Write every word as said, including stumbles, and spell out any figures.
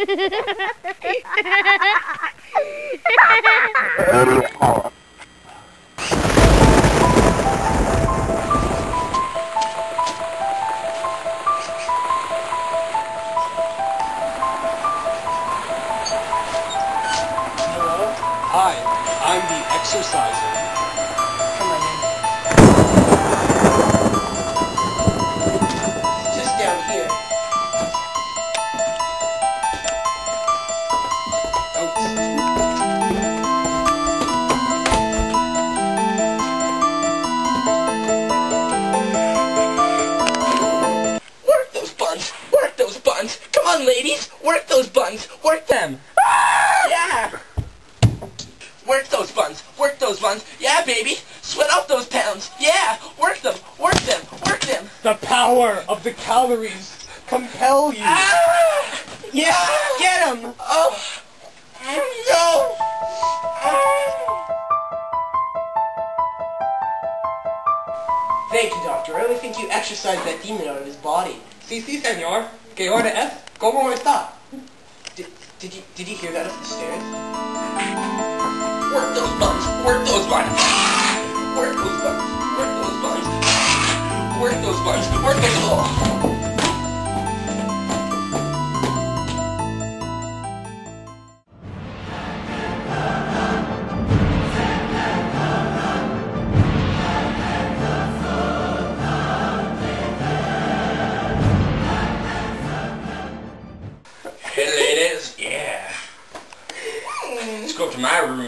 Hi, I'm the Exorciser. Come on in. Just down here. Work those buns! Work those buns! Come on, ladies! Work those buns! Work them! Yeah! Work those buns! Work those buns! Yeah, baby! Sweat out those pounds! Yeah! Work them! Work them! Work them! The power of the calories compel you. Ah! Yeah, get him! Oh! No! Thank you, Doctor. I really think you exorcised that demon out of his body. Si, si, senor. Que hora es? ¿Cómo está? Did, did you did you hear that up the stairs? Work those buns! Work those buns! Work those buns! Work those buns! Work those buns! Work those buns! Hey, ladies. Yeah. Let's go up to my room.